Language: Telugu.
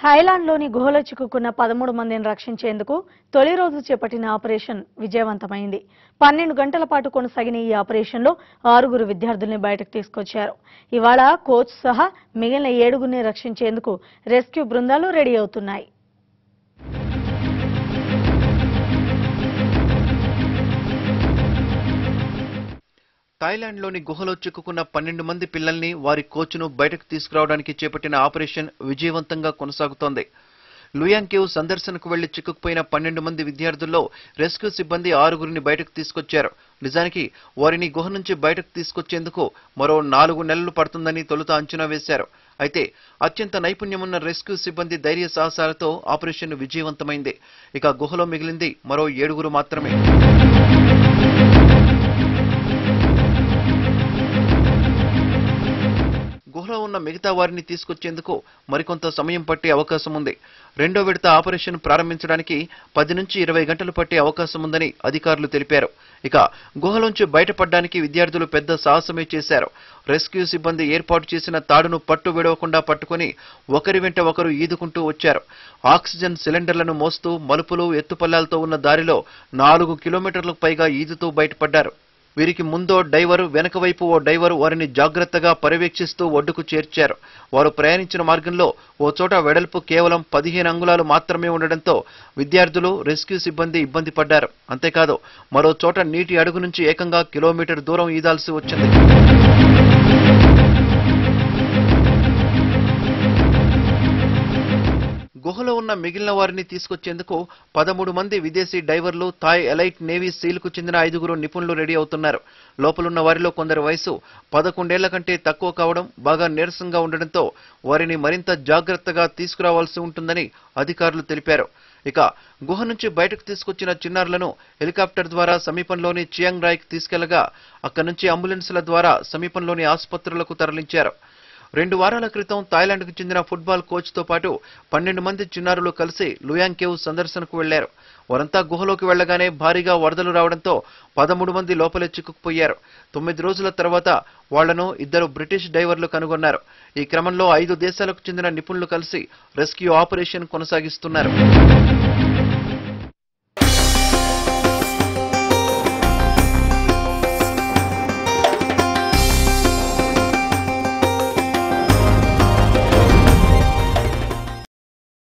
థాయిలాండ్లోని గుహలో చిక్కుకున్న 13 మందిని రక్షించేందుకు తొలి రోజు చేపట్టిన ఆపరేషన్ విజయవంతమైంది. 12 గంటల పాటు కొనసాగిన ఈ ఆపరేషన్లో 6 విద్యార్థుల్ని బయటకు తీసుకొచ్చారు. ఇవాళ కోచ్ సహా మిగిలిన 7గురిని రక్షించేందుకు రెస్క్యూ బృందాలు రెడీ అవుతున్నాయి. థాయిలాండ్లోని గుహలో చిక్కుకున్న 12 మంది పిల్లల్ని వారి కోచ్ను బయటకు తీసుకురావడానికి చేపట్టిన ఆపరేషన్ విజయవంతంగా కొనసాగుతోంది. లుయాంగ్ కేవ్ సందర్శనకు వెళ్లి చిక్కుకుపోయిన 12 మంది విద్యార్థుల్లో రెస్క్యూ సిబ్బంది 6గురిని బయటకు తీసుకొచ్చారు. నిజానికి వారిని గుహ నుంచి బయటకు తీసుకొచ్చేందుకు మరో 4 నెలలు పడుతుందని తొలుత అంచనా వేశారు. అయితే అత్యంత నైపుణ్యమున్న రెస్క్యూ సిబ్బంది ధైర్య సాహసాలతో ఆపరేషన్ విజయవంతమైంది. ఇక గుహలో మిగిలింది మరో 7గురు మాత్రమే. గుహలో ఉన్న మిగతా వారిని తీసుకొచ్చేందుకు మరికొంత సమయం పట్టే అవకాశం ఉంది. రెండో విడత ఆపరేషన్ ప్రారంభించడానికి 10 నుంచి 20 గంటలు పట్టే అవకాశం ఉందని అధికారులు తెలిపారు. ఇక గుహలోంచి బయటపడడానికి విద్యార్థులు పెద్ద సాహసమే చేశారు. రెస్క్యూ సిబ్బంది ఏర్పాటు చేసిన తాడును పట్టు విడవకుండా పట్టుకుని ఒకరి వెంట ఒకరు ఈదుకుంటూ వచ్చారు. ఆక్సిజన్ సిలిండర్లను మోస్తూ మలుపులు ఎత్తుపల్లాలతో ఉన్న దారిలో 4 కిలోమీటర్లకు పైగా ఈదుతూ బయటపడ్డారు. వీరికి ముందో డైవరు, వెనక వైపు ఓ డైవరు వారిని జాగ్రత్తగా పర్యవేక్షిస్తూ ఒడ్డుకు చేర్చారు. వారు ప్రయాణించిన మార్గంలో ఓ చోట వెడల్పు కేవలం 15 అంగుళాలు మాత్రమే ఉండడంతో విద్యార్థులు, రెస్క్యూ సిబ్బంది ఇబ్బంది పడ్డారు. అంతేకాదు మరో చోట నీటి అడుగు నుంచి ఏకంగా కిలోమీటర్ దూరం ఈదాల్సి వచ్చింది. గుహలో ఉన్న మిగిలిన వారిని తీసుకొచ్చేందుకు 13 మంది విదేశీ డైవర్లు, థాయ్ ఎలైట్ నేవీ సీల్కు చెందిన 5గురు నిపుణులు రెడీ అవుతున్నారు. లోపలున్న వారిలో కొందరి వయసు 11 ఏళ్ల కంటే తక్కువ కావడం, బాగా నీరసంగా ఉండడంతో వారిని మరింత జాగ్రత్తగా తీసుకురావాల్సి ఉంటుందని అధికారులు తెలిపారు. ఇక గుహ నుంచి బయటకు తీసుకొచ్చిన చిన్నారులను హెలికాప్టర్ ద్వారా సమీపంలోని చియాంగ్ రాయ్కి తీసుకెళ్లగా అక్కడి నుంచి అంబులెన్సుల ద్వారా సమీపంలోని ఆసుపత్రులకు తరలించారు. 2 వారాల క్రితం థాయిలాండ్కు చెందిన ఫుట్బాల్ కోచ్తో పాటు 12 మంది చిన్నారులు కలిసి లుయాంగ్ కేవ్ సందర్శనకు వెళ్లారు. వారంతా గుహలోకి వెళ్లగానే భారీగా వరదలు రావడంతో 13 మంది లోపలే చిక్కుకుపోయారు. 9 రోజుల తర్వాత వాళ్లను 2 బ్రిటిష్ డైవర్లు కనుగొన్నారు. ఈ క్రమంలో 5 దేశాలకు చెందిన నిపుణులు కలిసి రెస్క్యూ ఆపరేషన్ కొనసాగిస్తున్నారు.